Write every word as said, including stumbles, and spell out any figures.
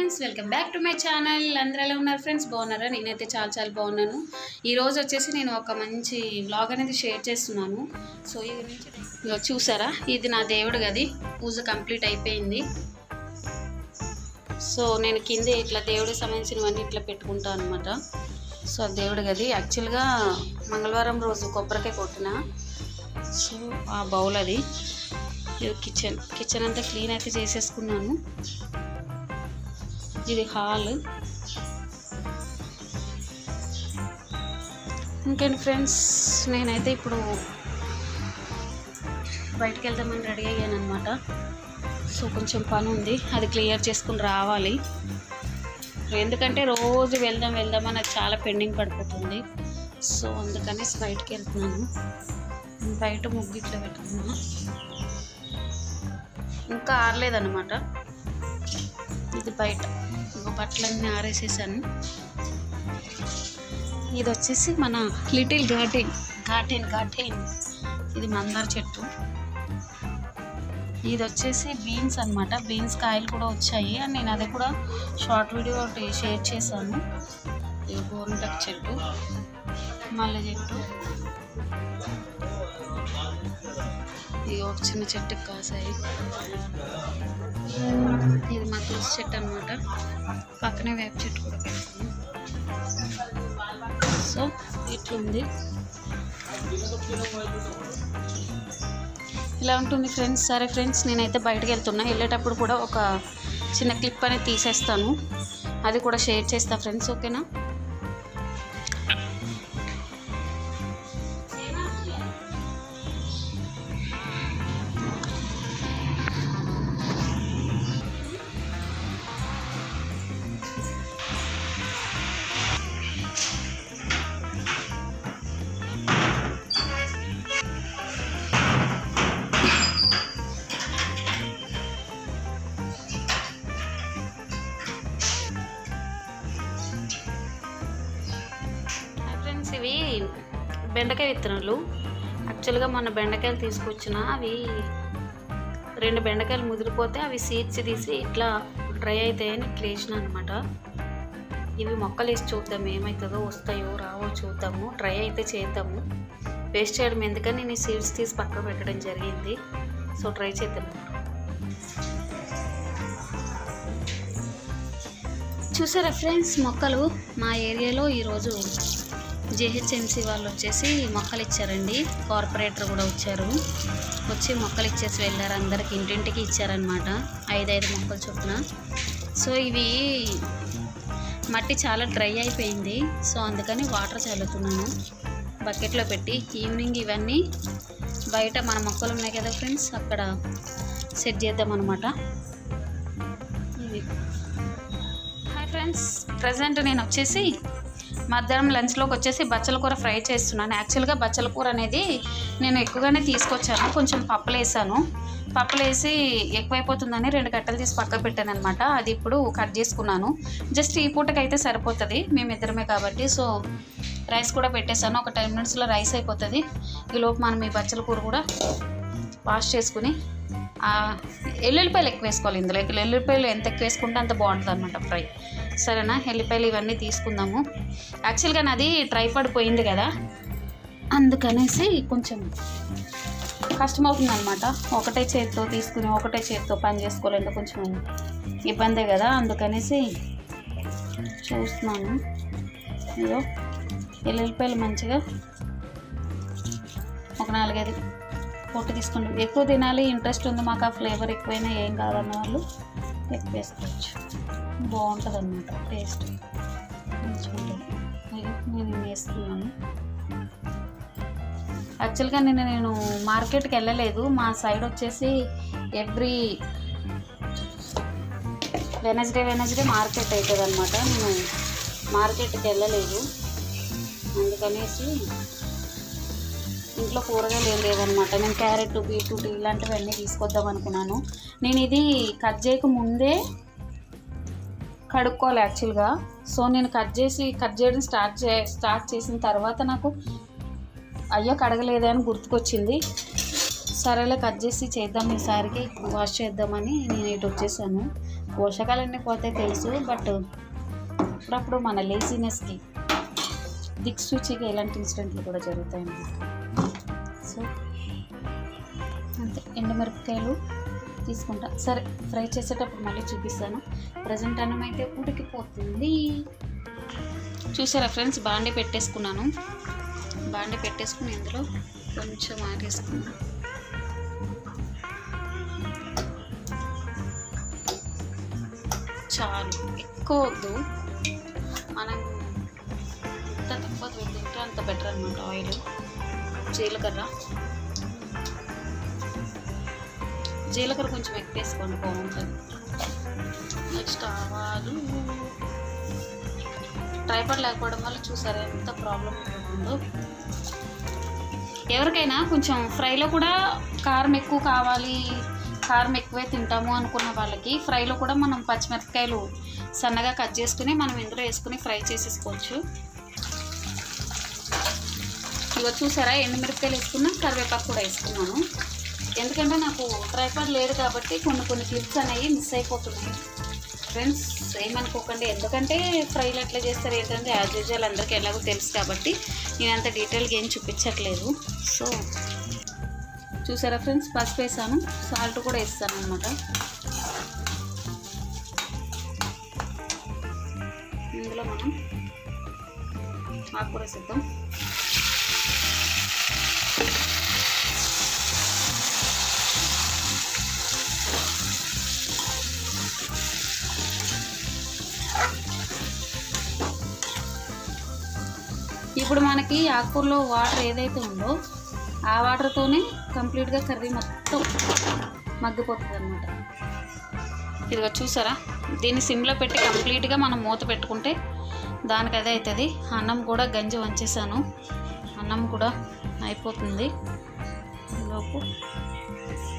Friends, welcome back to my channel. అందరూ ఎలా ఉన్నారు ఫ్రెండ్స్? బాగున్నారా? నేనైతే చాలా చాలా బాగున్నాను. ఈరోజు వచ్చేసి నేను ఒక మంచి వ్లాగ్ అనేది షేర్ చేస్తున్నాను. సో ఇది నుంచి చూసారా, ఇది నా దేవుడు గది. పూజ కంప్లీట్ అయిపోయింది. సో నేను కింద ఇట్లా దేవుడికి సంబంధించినవన్నీ ఇట్లా పెట్టుకుంటాను అనమాట. సో దేవుడు గది యాక్చువల్గా మంగళవారం రోజు కొబ్బరికాయ కొట్టిన. సో ఆ బౌల్ అది. ఇది కిచెన్ కిచెన్ అంతా క్లీన్ అయితే చేసేసుకున్నాను. ఇది హాల్. ఇంకేంటి ఫ్రెండ్స్, నేనైతే ఇప్పుడు బయటికి వెళ్దామని రెడీ అయ్యాను అనమాట. సో కొంచెం పని ఉంది, అది క్లియర్ చేసుకుని రావాలి. ఎందుకంటే రోజు వెళ్దాం వెళ్దాం అని చాలా పెండింగ్ పడిపోతుంది. సో అందుకనేసి బయటికి వెళ్తున్నాను. బయట ముగ్గు ఇట్లా పెట్టుకున్నాను, ఇంకా ఆరలేదన్నమాట. ఇది బయట ఇంకో బట్టలన్నీ ఆరేసేసాను. ఇది వచ్చేసి మన లిటిల్ గార్డెన్ గార్డెన్ గార్డెన్ ఇది మందార చెట్టు. ఇది వచ్చేసి బీన్స్ అనమాట. బీన్స్ కాయలు కూడా వచ్చాయి అని నేను అది కూడా షార్ట్ వీడియో ఒకటి షేర్ చేశాను. ఇది గోరింటాకు చెట్టు, మల్లె చెట్టు, ఇది ఒక చిన్న చెట్టుకి కాసాయి. ఇది మా తులసి చెట్టు అనమాట. పక్కనే వేప చెట్టు కూడా పెట్టుకున్నాం. సో ఇట్లుంది, ఇలా ఉంటుంది ఫ్రెండ్స్. సరే ఫ్రెండ్స్, నేనైతే బయటకు వెళ్తున్నా. వెళ్ళేటప్పుడు కూడా ఒక చిన్న క్లిప్ అనేది తీసేస్తాను, అది కూడా షేర్ చేస్తా ఫ్రెండ్స్. ఓకేనా? ఇవి బెండకాయ విత్తనాలు. యాక్చువల్గా మొన్న బెండకాయలు తీసుకొచ్చిన, అవి రెండు బెండకాయలు ముదిరిపోతే అవి సీడ్స్ తీసి ఇట్లా డ్రై అవుతాయని ఇట్లా వేసిన అనమాట. ఇవి మొక్కలు వేసి చూద్దాం ఏమవుతుందో, వస్తాయో రావో చూద్దాము. డ్రై అయితే చేద్దాము, వేస్ట్ చేయడం ఎందుకని నేను సీడ్స్ తీసి పక్కన పెట్టడం జరిగింది. సో ట్రై చేద్దాం. చూసారా ఫ్రెండ్స్, మొక్కలు మా ఏరియాలో ఈరోజు జేహెచ్ఎంసీ వాళ్ళు వచ్చేసి మొక్కలు ఇచ్చారండి. కార్పొరేటర్ కూడా వచ్చారు, వచ్చి మొక్కలు ఇచ్చేసి వెళ్ళారు. అందరికి ఇంటింటికి ఇచ్చారనమాట, ఐదైదు మొక్కలు చొప్పున. సో ఇవి మట్టి చాలా డ్రై అయిపోయింది. సో అందుకని వాటర్ చల్లుతున్నాను బకెట్లో పెట్టి. ఈవినింగ్ ఇవన్నీ బయట మన మొక్కలు ఉన్నాయి కదా ఫ్రెండ్స్, అక్కడ సెట్ చేద్దాం అనమాట. ఇది హాయ్ ఫ్రెండ్స్, ప్రజెంట్ నేను వచ్చేసి మధ్యాహ్నం లంచ్లోకి వచ్చేసి బచ్చల కూర ఫ్రై చేస్తున్నాను. యాక్చువల్గా బచ్చల కూర అనేది నేను ఎక్కువగానే తీసుకొచ్చాను. కొంచెం పప్పులు వేసాను, పప్పులు వేసి ఎక్కువైపోతుందని రెండు కట్టలు తీసి పక్క పెట్టాను అనమాట. అది ఇప్పుడు కట్ చేసుకున్నాను. జస్ట్ ఈ పూటకి అయితే సరిపోతుంది, మేమిద్దరమే కాబట్టి. సో రైస్ కూడా పెట్టేశాను, ఒక టెన్ మినిట్స్లో రైస్ అయిపోతుంది. ఈలోపు మనం ఈ బచ్చల కూర కూడా వాష్ చేసుకుని, ఎల్లుల్లిపాయలు ఎక్కువ వేసుకోవాలి ఇందులో. ఎల్లుల్లిపాయలు ఎంత ఎక్కువ వేసుకుంటే అంత బాగుంటుంది అనమాట ఫ్రై. సరేనా? ఎల్లిపాయలు ఇవన్నీ తీసుకుందాము. యాక్చువల్గా నాది ట్రైపాడ్ పోయింది కదా, అందుకనేసి కొంచెం కష్టమవుతుంది అనమాట. ఒకటే చేతితో తీసుకుని ఒకటే చేతితో పని చేసుకోవాలంటే కొంచెం ఇబ్బందే కదా, అందుకనేసి చూస్తున్నాను. ఇదో ఎల్లుల్లిపాయలు మంచిగా ఒక నాలుగైదు పొట్టు తీసుకుంటాం. ఎక్కువ తినాలి ఇంట్రెస్ట్ ఉంది మాకు, ఆ ఫ్లేవర్ ఎక్కువైనా ఏం కాదన్న వాళ్ళు ఎక్కువ వేసుకోవచ్చు, బాగుంటుంది అన్నమాట టేస్ట్. మంచిగా నేను వేస్తున్నాను. యాక్చువల్గా నేను నేను మార్కెట్కి వెళ్ళలేదు. మా సైడ్ వచ్చేసి ఎవ్రీ వెనస్డే వెనస్డే మార్కెట్ అవుతుంది అనమాట. నేను మార్కెట్కి వెళ్ళలేదు, అందుకనేసి ఇంట్లో కూరగాయలు ఏం లేవన్నమాట. నేను క్యారెట్, బీట్రూట్ ఇలాంటివన్నీ తీసుకొద్దాం అనుకున్నాను. నేను ఇది కట్ చేయక ముందే కడుక్కోవాలి యాక్చువల్గా. సో నేను కట్ చేసి కట్ చేయడం స్టార్ట్ చే స్టార్ట్ చేసిన తర్వాత నాకు అయ్యో కడగలేదే అని గుర్తుకొచ్చింది. సరేలే కట్ చేసి చేద్దాం ఈసారికి వాష్ చేద్దామని నేను ఇటు వచ్చేసాను. పోషకాలన్నీ పోతే తెలుసు, బట్ అప్పుడప్పుడు మన లేజినెస్కి దిక్సూచిగా ఇలాంటి ఇన్సిడెంట్లు కూడా జరుగుతాయన్నమాట. సో అంతే, ఎండుమిరపకాయలు తీసుకుంటా. సరే, ఫ్రై చేసేటప్పుడు మళ్ళీ చూపిస్తాను. ప్రజెంట్ అన్నం అయితే ఉడికిపోతుంది. చూసారా ఫ్రెండ్స్, బాండి పెట్టేసుకున్నాను. బాండి పెట్టేసుకుని ఇందులో కొంచెం ఆగేసుకున్నాను. చాలు, ఎక్కువ వద్దు. మనం ఎంత తక్కువ తింటే అంత బెటర్ అనమాట. ఆయిల్, జీలకర్ర జీలకర్ర కొంచెం ఎక్కువ వేసుకోండి, బాగుంటుంది. నెక్స్ట్ ఆవాలు. ట్రైపాడ్ లేకపోవడం వల్ల చూసారా ఎంత ప్రాబ్లం ఉంటుందో. ఎవరికైనా కొంచెం ఫ్రైలో కూడా కారం ఎక్కువ కావాలి, కారం ఎక్కువే తింటాము అనుకున్న వాళ్ళకి ఫ్రైలో కూడా మనం పచ్చిమిరపకాయలు సన్నగా కట్ చేసుకుని మనం ఇందులో వేసుకుని ఫ్రై చేసేసుకోవచ్చు. ఇక చూసారా, ఎండుమిరపకాయలు వేసుకున్నా, కరివేపాకు కూడా వేసుకున్నాను. ఎందుకంటే నాకు ట్రైపాడ్ లేదు కాబట్టి కొన్ని కొన్ని క్లిప్స్ అనేవి మిస్ అయిపోతున్నాయి ఫ్రెండ్స్, ఏమనుకోకండి. ఎందుకంటే ఫ్రైలు ఎట్లా చేస్తారు ఏంటంటే యాజ్ యూజువల్ అందరికీ ఎలాగో తెలుసు కాబట్టి నేను అంత డీటెయిల్గా ఏం చూపించట్లేదు. సో చూసారా ఫ్రెండ్స్, పసుపు వేసాను, సాల్ట్ కూడా వేస్తాను అనమాట. ఇందులో మనం ఆకుకూర వేసేద్దాం. ఇప్పుడు మనకి ఆకుకూరలో వాటర్ ఏదైతే ఉందో ఆ వాటర్తోనే కంప్లీట్గా కర్రీ మొత్తం మగ్గిపోతుంది అన్నమాట. ఇదిగో చూసారా, దీన్ని సిమ్లో పెట్టి కంప్లీట్గా మనం మూత పెట్టుకుంటే దానికి అదే అవుతుంది. అన్నం కూడా గంజి వంచేసాను, అన్నం కూడా అయిపోతుంది. లోపు